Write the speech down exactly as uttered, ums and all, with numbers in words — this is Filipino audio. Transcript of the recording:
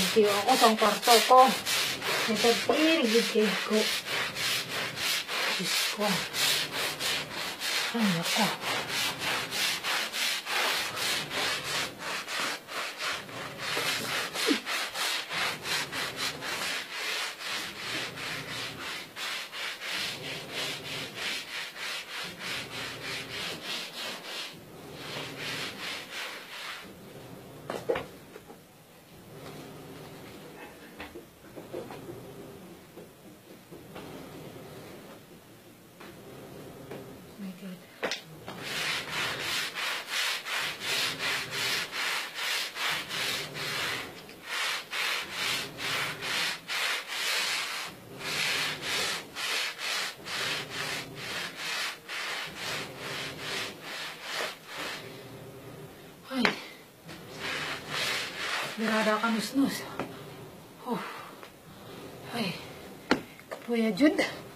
Nagtiyo ako sa kwarto ko. Nagtiyo ko. Diyos ko. Ay, ako. Ay, birada ka nus-nus. Oh. Ay, kapuya Jud.